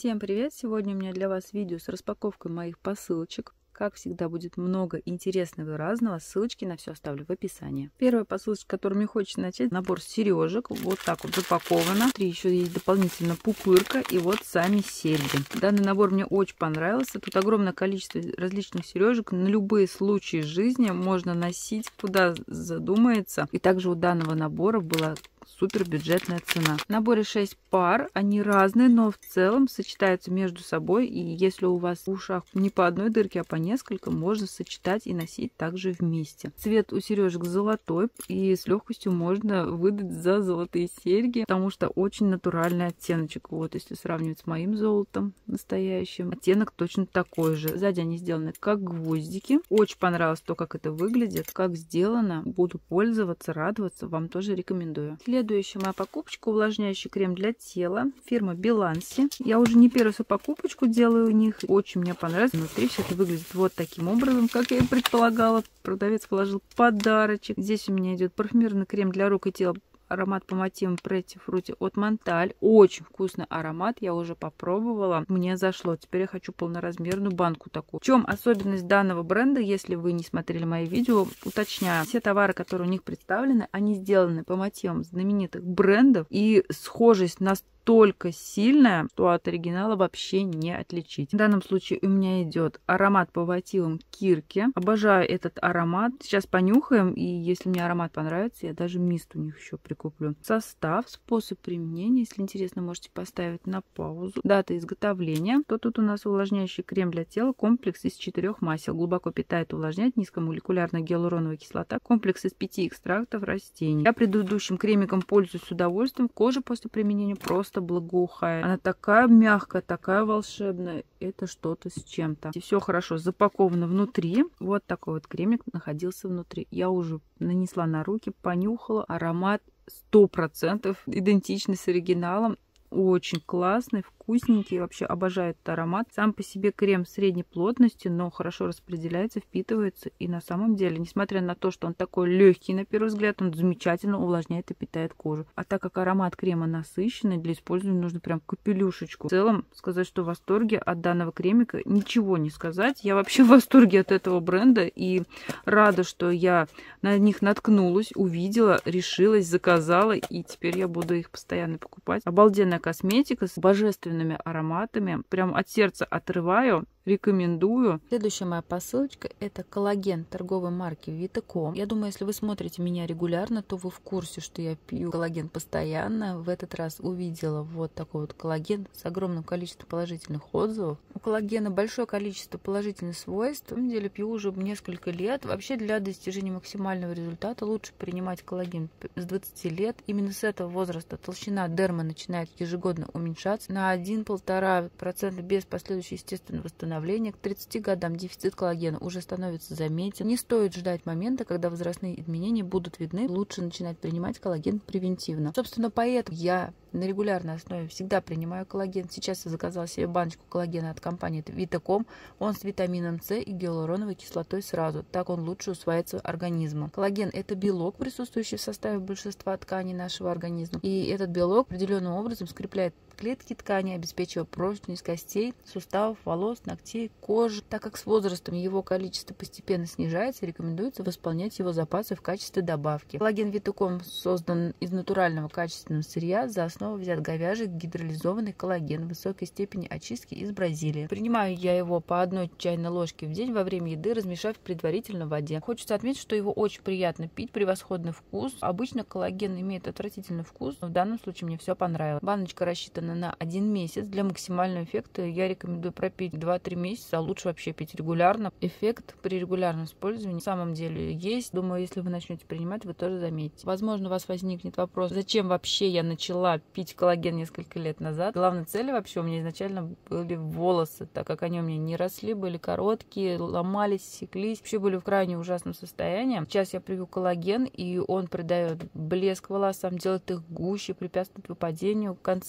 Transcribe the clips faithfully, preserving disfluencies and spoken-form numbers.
Всем привет! Сегодня у меня для вас видео с распаковкой моих посылочек. Как всегда, будет много интересного и разного. Ссылочки на все оставлю в описании. Первая посылочка, которую мне хочется начать, набор сережек. Вот так вот запаковано. Внутри еще есть дополнительно пупырка и вот сами серьги. Данный набор мне очень понравился. Тут огромное количество различных сережек. На любые случаи жизни можно носить, куда задумается. И также у данного набора была супер бюджетная цена. В наборе шесть пар, они разные, но в целом сочетаются между собой. И если у вас в ушах не по одной дырке, а по несколько, можно сочетать и носить также вместе. Цвет у сережек золотой, и с легкостью можно выдать за золотые серьги, потому что очень натуральный оттеночек. Вот если сравнивать с моим золотом настоящим, оттенок точно такой же. Сзади они сделаны как гвоздики. Очень понравилось то, как это выглядит, как сделано. Буду пользоваться, радоваться, вам тоже рекомендую. Следующая моя покупочка — увлажняющий крем для тела, фирма Беланси. Я уже не первую свою покупочку делаю у них. Очень мне понравилось. Внутри все это выглядит вот таким образом, как я и предполагала. Продавец положил подарочек. Здесь у меня идет парфюмерный крем для рук и тела. Аромат по мотивам Pretty Fruity от Монталь. Очень вкусный аромат. Я уже попробовала. Мне зашло. Теперь я хочу полноразмерную банку такую. В чем особенность данного бренда, если вы не смотрели мои видео, уточняю. Все товары, которые у них представлены, они сделаны по мотивам знаменитых брендов. И схожесть настолько настолько сильная, что от оригинала вообще не отличить. В данном случае у меня идет аромат по мотивам Кирки. Обожаю этот аромат. Сейчас понюхаем, и если мне аромат понравится, я даже мист у них еще прикуплю. Состав, способ применения, если интересно, можете поставить на паузу. Дата изготовления. То тут у нас увлажняющий крем для тела, комплекс из четырех масел. Глубоко питает, увлажняет, низкомолекулярная гиалуроновая кислота, комплекс из пяти экстрактов растений. Я предыдущим кремиком пользуюсь с удовольствием. Кожа после применения просто благоухает. Она такая мягкая, такая волшебная. Это что-то с чем-то. И все хорошо запаковано внутри. Вот такой вот кремик находился внутри. Я уже нанесла на руки, понюхала. Аромат сто процентов идентичный с оригиналом. Очень классный, вкусненький. Вообще обожаю этот аромат. Сам по себе крем средней плотности, но хорошо распределяется, впитывается. И на самом деле, несмотря на то, что он такой легкий на первый взгляд, он замечательно увлажняет и питает кожу. А так как аромат крема насыщенный, для использования нужно прям капелюшечку. В целом, сказать, что в восторге от данного кремика, ничего не сказать. Я вообще в восторге от этого бренда и рада, что я на них наткнулась, увидела, решилась, заказала. И теперь я буду их постоянно покупать. Обалденная косметика с божественными ароматами. Прям от сердца отрываю. Рекомендую. Следующая моя посылочка — это коллаген торговой марки Витаком. Я думаю, если вы смотрите меня регулярно, то вы в курсе, что я пью коллаген постоянно. В этот раз увидела вот такой вот коллаген с огромным количеством положительных отзывов. У коллагена большое количество положительных свойств. На самом деле пью уже несколько лет. Вообще для достижения максимального результата лучше принимать коллаген с двадцати лет. Именно с этого возраста толщина дермы начинает ежегодно уменьшаться на один-полтора процента без последующего естественного восстановления. К тридцати годам дефицит коллагена уже становится заметен. Не стоит ждать момента, когда возрастные изменения будут видны. Лучше начинать принимать коллаген превентивно. Собственно, поэтому я на регулярной основе всегда принимаю коллаген. Сейчас я заказала себе баночку коллагена от компании Витаком. Он с витамином С и гиалуроновой кислотой сразу. Так он лучше усваивается организмом. Коллаген — это белок, присутствующий в составе большинства тканей нашего организма. И этот белок определенным образом скрепляет клетки ткани, обеспечивая прочность костей, суставов, волос, ногтей, кожи. Так как с возрастом его количество постепенно снижается, рекомендуется восполнять его запасы в качестве добавки. Коллаген Витаком создан из натурального качественного сырья. За основу взят говяжий гидролизованный коллаген высокой степени очистки из Бразилии. Принимаю я его по одной чайной ложке в день во время еды, размешав предварительно в воде. Хочется отметить, что его очень приятно пить, превосходный вкус. Обычно коллаген имеет отвратительный вкус, но в данном случае мне все понравилось. Баночка рассчитана на один месяц. Для максимального эффекта я рекомендую пропить два-три месяца, а лучше вообще пить регулярно. Эффект при регулярном использовании в самом деле есть. Думаю, если вы начнете принимать, вы тоже заметите. Возможно, у вас возникнет вопрос, зачем вообще я начала пить коллаген несколько лет назад. Главной целью вообще у меня изначально были волосы, так как они у меня не росли, были короткие, ломались, секлись, вообще были в крайне ужасном состоянии. Сейчас я пью коллаген, и он придает блеск волосам, делает их гуще, препятствует выпадению, концы меньше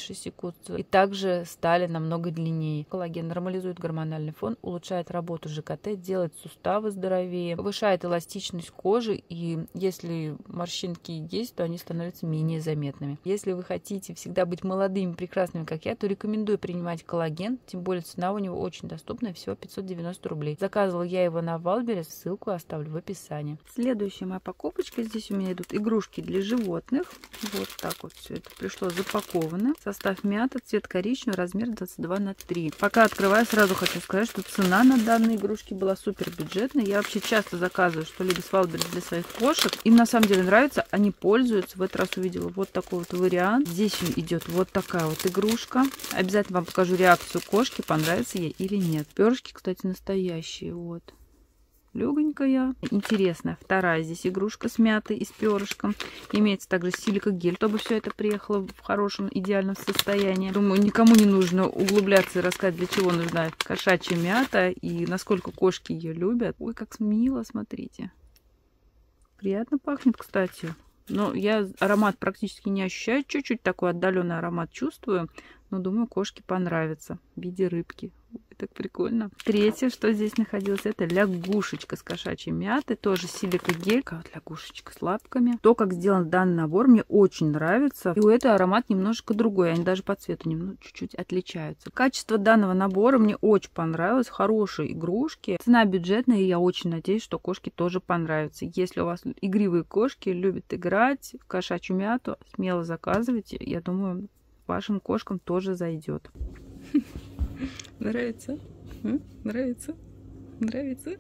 меньше секутся и также стали намного длиннее. Коллаген нормализует гормональный фон, улучшает работу ЖКТ, делает суставы здоровее, повышает эластичность кожи, и если морщинки есть, то они становятся менее заметными. Если вы хотите всегда быть молодыми, прекрасными, как я, то рекомендую принимать коллаген, тем более цена у него очень доступная, всего пятьсот девяносто рублей. Заказывала я его на Вайлдберрис, ссылку оставлю в описании. Следующая моя покупочка, здесь у меня идут игрушки для животных. Вот так вот все это пришло запаковано. Состав мята, цвет коричневый, размер двадцать два на три. Пока открываю, сразу хочу сказать, что цена на данные игрушки была супер бюджетная. Я вообще часто заказываю что-либо с Вайлдберрис для своих кошек. Им на самом деле нравится, они пользуются. В этот раз увидела вот такой вот вариант. Здесь идет вот такая вот игрушка. Обязательно вам покажу реакцию кошки, понравится ей или нет. Перышки, кстати, настоящие. Вот. Легонькая. Интересная. Вторая здесь игрушка с мятой и с перышком. Имеется также силикагель, чтобы все это приехало в хорошем, идеальном состоянии. Думаю, никому не нужно углубляться и рассказать, для чего нужна кошачья мята и насколько кошки ее любят. Ой, как мило, смотрите. Приятно пахнет, кстати. Но я аромат практически не ощущаю. Чуть-чуть такой отдаленный аромат чувствую. Но думаю, кошке понравится в виде рыбки. Так прикольно. Третье, что здесь находилось, это лягушечка с кошачьей мятой. Тоже силикагель. Такая вот лягушечка с лапками. То, как сделан данный набор, мне очень нравится. И у этого аромат немножко другой. Они даже по цвету немного чуть-чуть отличаются. Качество данного набора мне очень понравилось. Хорошие игрушки. Цена бюджетная, и я очень надеюсь, что кошке тоже понравится. Если у вас игривые кошки, любят играть в кошачью мяту, смело заказывайте. Я думаю, вашим кошкам тоже зайдет. Нравится? М? Нравится? Нравится?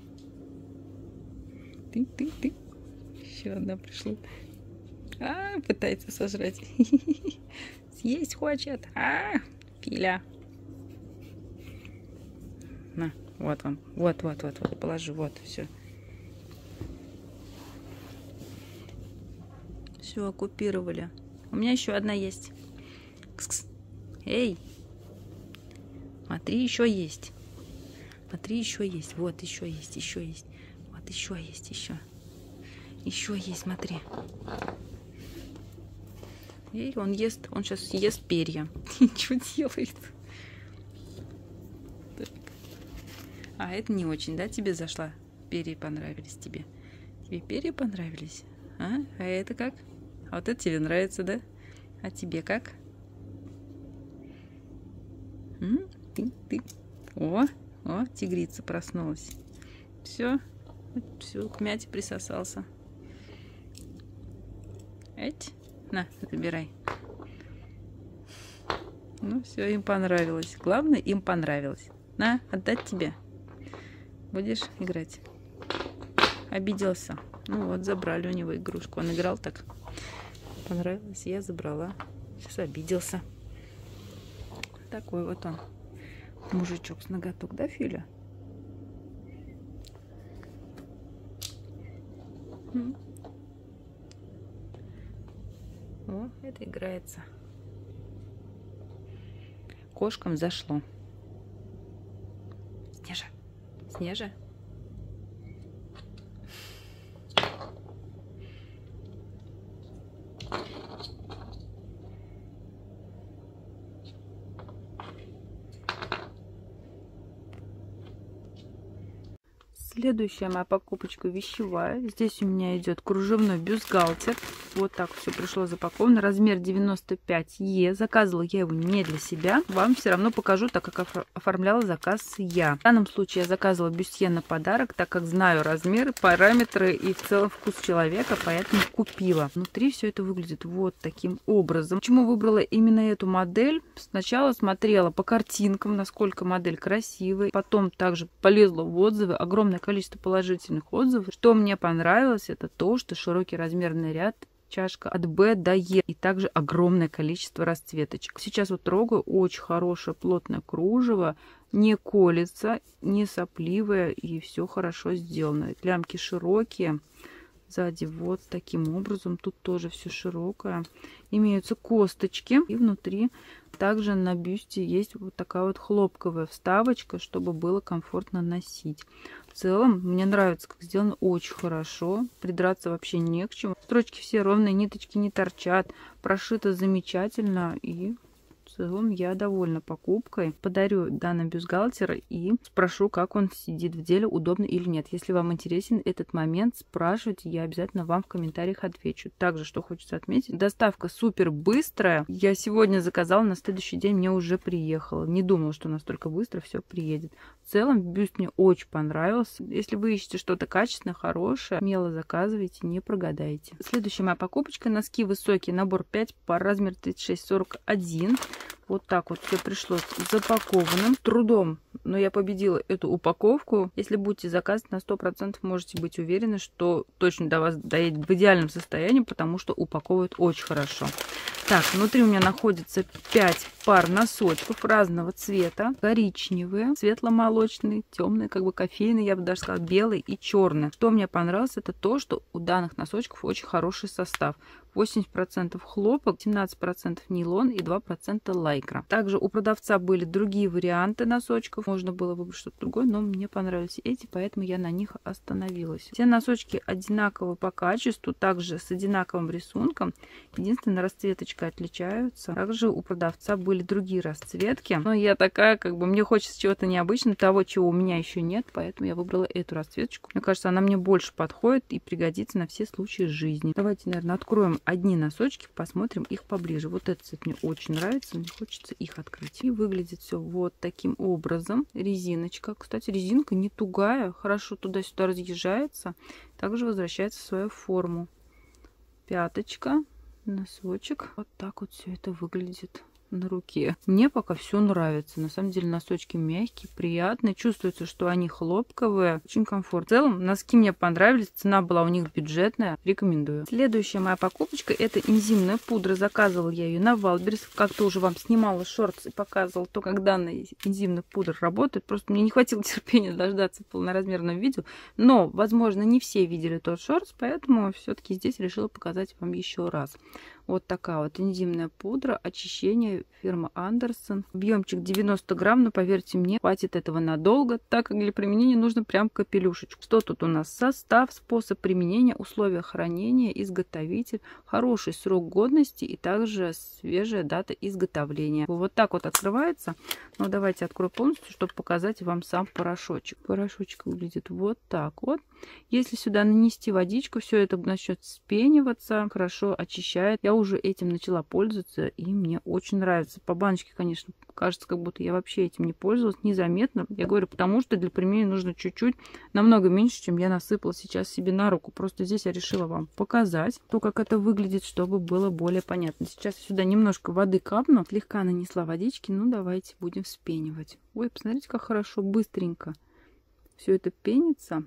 Ты, ты, ты. Еще одна пришла. А, пытается сожрать. Съесть хочет. А, Филя. На, вот вам. Вот, вот, вот, вот. Положи, вот, все. Все, оккупировали. У меня еще одна есть. Кс-кс. Эй! Смотри, еще есть. Смотри, еще есть. Вот, еще есть, еще есть. Вот, еще есть, еще. Еще есть, смотри. Эй, он ест, он сейчас ест перья. Что делает? Так. А, это не очень, да, тебе зашла? Перья понравились тебе? Тебе перья понравились? А? А это как? А вот это тебе нравится, да? А тебе как? М? Ты, ты. О, о, тигрица проснулась. Все, все, к мяте присосался. Эть, на, забирай. Ну, все, им понравилось. Главное, им понравилось. На, отдать тебе. Будешь играть? Обиделся. Ну вот, забрали у него игрушку. Он играл так. Понравилось, я забрала. Сейчас обиделся. Такой вот он. Мужичок с ноготок, да, Филя? О, это играется. Кошкам зашло. Снежа, Снежа. Следующая моя покупочка вещевая. Здесь у меня идет кружевной бюстгальтер. Вот так все пришло запаковано. Размер девяносто пять е. Заказывала я его не для себя. Вам все равно покажу, так как оформляла заказ я. В данном случае я заказывала бюстье на подарок, так как знаю размеры, параметры и в целом вкус человека, поэтому купила. Внутри все это выглядит вот таким образом. Почему выбрала именно эту модель? Сначала смотрела по картинкам, насколько модель красивая. Потом также полезла в отзывы. Огромное количество положительных отзывов. Что мне понравилось, это то, что широкий размерный ряд, чашка от Б до Е, и также огромное количество расцветочек. Сейчас вот трогаю, очень хорошее плотное кружево, не колется, не сопливое, и все хорошо сделано. Лямки широкие, сзади вот таким образом, тут тоже все широкое. Имеются косточки, и внутри также на бюсте есть вот такая вот хлопковая вставочка, чтобы было комфортно носить. В целом, мне нравится, как сделано, очень хорошо. Придраться вообще не к чему. Строчки все ровные, ниточки не торчат. Прошито замечательно. И В целом я довольна покупкой. Подарю данный бюстгальтер и спрошу, как он сидит в деле, удобно или нет. Если вам интересен этот момент, спрашивайте, я обязательно вам в комментариях отвечу. Также, что хочется отметить, доставка супер быстрая. Я сегодня заказала, на следующий день мне уже приехало. Не думала, что настолько быстро все приедет. В целом, бюст мне очень понравился. Если вы ищете что-то качественное, хорошее, смело заказывайте, не прогадаете. Следующая моя покупочка. Носки высокие, набор пять пар, размер тридцать шесть сорок один. Вот так вот все пришло запакованным. Трудом, но я победила эту упаковку. Если будете заказывать, на сто процентов можете быть уверены, что точно до вас доедет в идеальном состоянии, потому что упаковывают очень хорошо. Так, внутри у меня находится пять пар носочков разного цвета. Коричневые, светло-молочные, темные, как бы кофейные, я бы даже сказала, белые и черные. Что мне понравилось, это то, что у данных носочков очень хороший состав. восемьдесят процентов хлопок, семнадцать процентов нейлон и два процента лайкра. Также у продавца были другие варианты носочков. Можно было выбрать что-то другое, но мне понравились эти, поэтому я на них остановилась. Все носочки одинаковы по качеству, также с одинаковым рисунком. Единственное, расцветочка отличаются. Также у продавца были другие расцветки. Но я такая, как бы, мне хочется чего-то необычного, того, чего у меня еще нет, поэтому я выбрала эту расцветочку. Мне кажется, она мне больше подходит и пригодится на все случаи жизни. Давайте, наверное, откроем одни носочки, посмотрим их поближе. Вот этот цвет мне очень нравится, мне хочется их открыть. И выглядит все вот таким образом. Резиночка. Кстати, резинка не тугая, хорошо туда-сюда разъезжается. Также возвращается в свою форму. Пяточка, носочек. Вот так вот все это выглядит на руке. Мне пока все нравится. На самом деле носочки мягкие, приятные. Чувствуется, что они хлопковые. Очень комфортно. В целом носки мне понравились. Цена была у них бюджетная. Рекомендую. Следующая моя покупочка — это энзимная пудра. Заказывала я ее на Вайлдберрис. Как-то уже вам снимала шортс и показывала то, как данная энзимная пудра работает. Просто мне не хватило терпения дождаться полноразмерного видео. Но, возможно, не все видели тот шортс, поэтому все-таки здесь решила показать вам еще раз. Вот такая вот энзимная пудра, очищение, фирма Андерсон. Объемчик девяносто грамм, но поверьте мне, хватит этого надолго, так как для применения нужно прям капелюшечку. Что тут у нас? Состав, способ применения, условия хранения, изготовитель, хороший срок годности и также свежая дата изготовления. Вот так вот открывается. Но давайте открою полностью, чтобы показать вам сам порошочек. Порошочек выглядит вот так вот. Если сюда нанести водичку, все это начнет вспениваться, хорошо очищает. Я уже этим начала пользоваться, и мне очень нравится. По баночке, конечно, кажется, как будто я вообще этим не пользовалась, незаметно. Я говорю, потому что для применения нужно чуть-чуть, намного меньше, чем я насыпала сейчас себе на руку. Просто здесь я решила вам показать то, как это выглядит, чтобы было более понятно. Сейчас я сюда немножко воды капну, слегка нанесла водички, ну давайте будем вспенивать. Ой, посмотрите, как хорошо, быстренько все это пенится.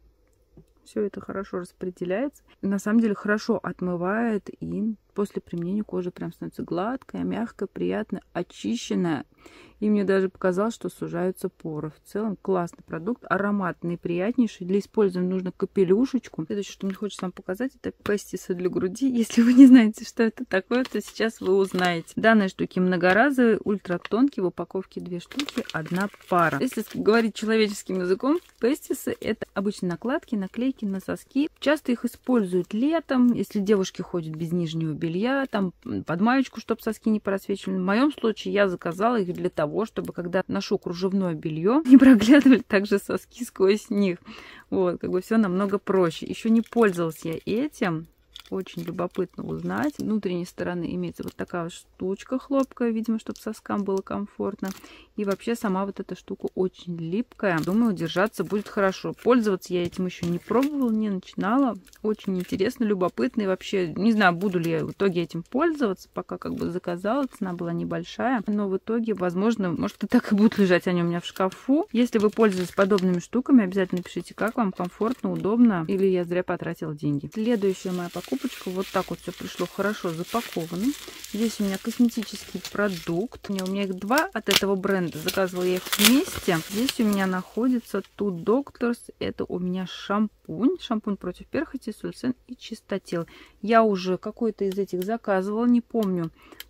Все это хорошо распределяется. На самом деле хорошо отмывает, и после применения кожа прям становится гладкая, мягкая, приятная, очищенная. И мне даже показалось, что сужаются поры. В целом классный продукт, ароматный, приятнейший. Для использования нужно капелюшечку. Следующее, что мне хочется вам показать, это пестисы для груди. Если вы не знаете, что это такое, то сейчас вы узнаете. Данные штуки многоразовые, ультратонкие, в упаковке две штуки, одна пара. Если говорить человеческим языком, пестисы — это обычно накладки, наклейки на соски. Часто их используют летом, если девушки ходят без нижнего белья, там под маечку, чтобы соски не просвечивали. В моем случае я заказала их для того, чтобы когда ношу кружевное белье, не проглядывали также соски сквозь них. Вот, как бы все намного проще. Еще не пользовалась я этим. Очень любопытно узнать. С внутренней стороны имеется вот такая вот штучка хлопкая, видимо, чтобы соскам было комфортно. И вообще сама вот эта штука очень липкая. Думаю, держаться будет хорошо. Пользоваться я этим еще не пробовала, не начинала. Очень интересно, любопытно. И вообще, не знаю, буду ли я в итоге этим пользоваться. Пока как бы заказала, цена была небольшая. Но в итоге, возможно, может и так и будут лежать они у меня в шкафу. Если вы пользуетесь подобными штуками, обязательно пишите, как вам комфортно, удобно. Или я зря потратила деньги. Следующая моя покупка. Вот так вот все пришло хорошо запакованным. Здесь у меня косметический продукт. У меня, у меня их два от этого бренда. Заказывала я их вместе. Здесь у меня находится Two Doctors. Это у меня шампунь. Шампунь против перхоти, сульцин и чистотел. Я уже какой-то из этих заказывала. Не помню,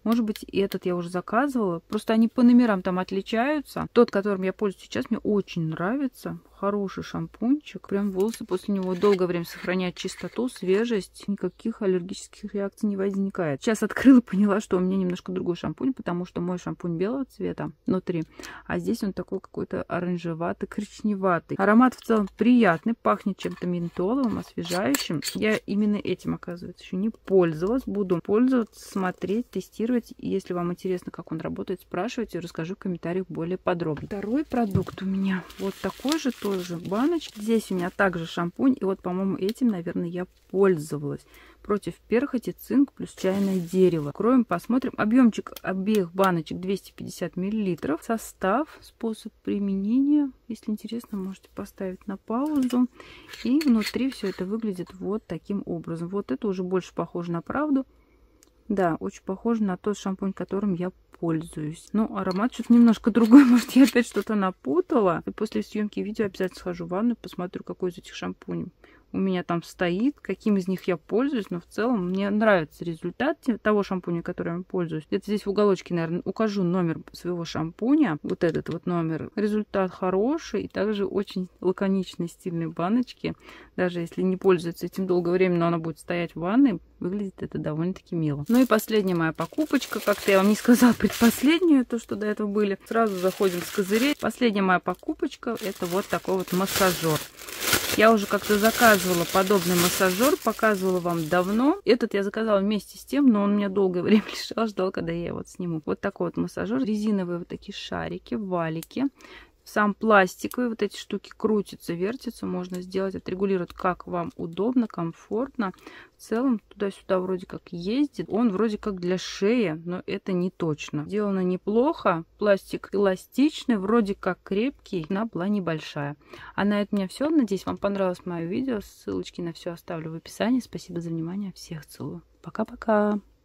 Может быть, и этот я уже заказывала. Просто они по номерам там отличаются. Тот, которым я пользуюсь сейчас, мне очень нравится. Хороший шампунчик. Прям волосы после него долгое время сохраняют чистоту, свежесть. Никаких аллергических реакций не возникает. Сейчас открыла, поняла, что у меня немножко другой шампунь, потому что мой шампунь белого цвета внутри, а здесь он такой какой-то оранжеватый, коричневатый. Аромат в целом приятный, пахнет чем-то ментоловым, освежающим. Я именно этим, оказывается, еще не пользовалась. Буду пользоваться, смотреть, тестировать. И если вам интересно, как он работает, спрашивайте, расскажу в комментариях более подробно. Второй продукт у меня вот такой же тоже баночка. Здесь у меня также шампунь. И вот, по-моему, этим, наверное, я пользовалась. Против перхоти, цинк плюс чайное дерево. Откроем, посмотрим. Объемчик обеих баночек двести пятьдесят миллилитров. Состав, способ применения. Если интересно, можете поставить на паузу. И внутри все это выглядит вот таким образом. Вот это уже больше похоже на правду. Да, очень похоже на тот шампунь, которым я пользуюсь. Но аромат что-то немножко другой. Может, я опять что-то напутала. И после съемки видео обязательно схожу в ванную, посмотрю, какой из этих шампуней у меня там стоит, каким из них я пользуюсь, но в целом мне нравится результат того шампуня, которым я пользуюсь. Где-то здесь в уголочке, наверное, укажу номер своего шампуня. Вот этот вот номер. Результат хороший и также очень лаконичные, стильные баночки. Даже если не пользуется этим долгое время, но она будет стоять в ванной, выглядит это довольно-таки мило. Ну и последняя моя покупочка. Как-то я вам не сказала предпоследнюю, то, что до этого были. Сразу заходим с козырей. Последняя моя покупочка — это вот такой вот массажер. Я уже как-то заказывала подобный массажер, показывала вам давно. Этот я заказала вместе с тем, но он у меня долгое время лежал, ждал, когда я его сниму. Вот такой вот массажер. Резиновые вот такие шарики, валики. Сам пластиковый, вот эти штуки крутятся, вертятся, можно сделать, отрегулировать, как вам удобно, комфортно. В целом туда-сюда вроде как ездит. Он вроде как для шеи, но это не точно. Сделано неплохо. Пластик эластичный, вроде как крепкий. Цена была небольшая. А на этом у меня все. Надеюсь, вам понравилось мое видео. Ссылочки на все оставлю в описании. Спасибо за внимание. Всех целую. Пока-пока.